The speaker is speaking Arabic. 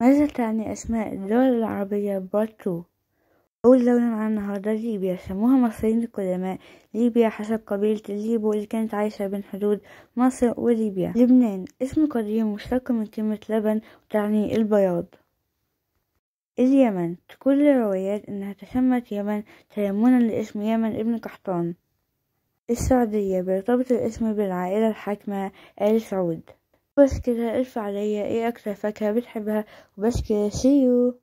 ماذا تعني أسماء الدول العربية Part 2؟ أول دولة معانا النهاردة ليبيا، سموها المصريين القدماء ليبيا حسب قبيلة الليبو اللي كانت عايشة بين حدود مصر وليبيا. لبنان اسم قديم مشتق من كلمة لبن وتعني البياض. اليمن تقول الروايات إنها تسمت يمن تيمنا لاسم يمن ابن قحطان. السعودية بيرتبط الاسم بالعائلة الحاكمة آل سعود. بس كده، الف عليا ايه أكتر فاكهة بتحبها؟ وبس كده، see you.